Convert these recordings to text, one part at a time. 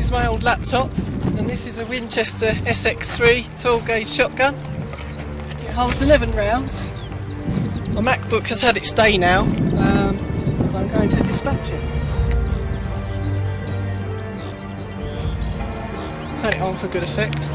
This is my old laptop, and this is a Winchester SX3 12 gauge shotgun. It holds 11 rounds. My Macbook has had its day now, so I'm going to dispatch it. Turn it on for good effect.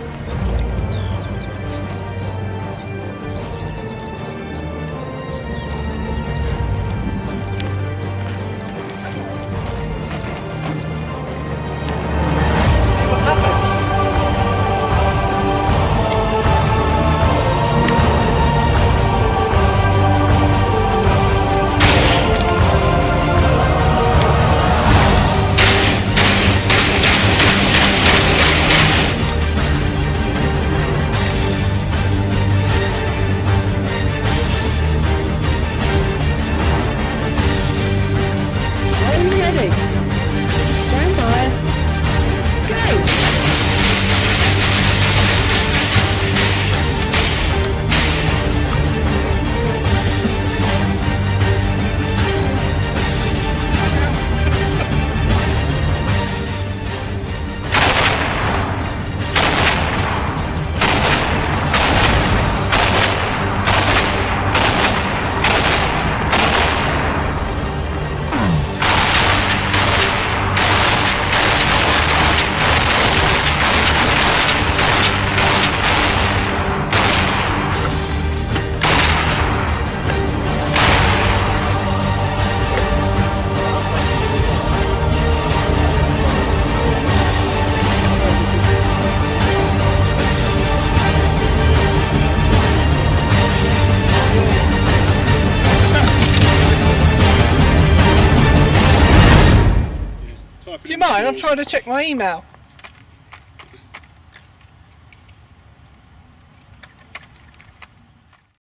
Stand by. Go! Do you mind? I'm trying to check my email.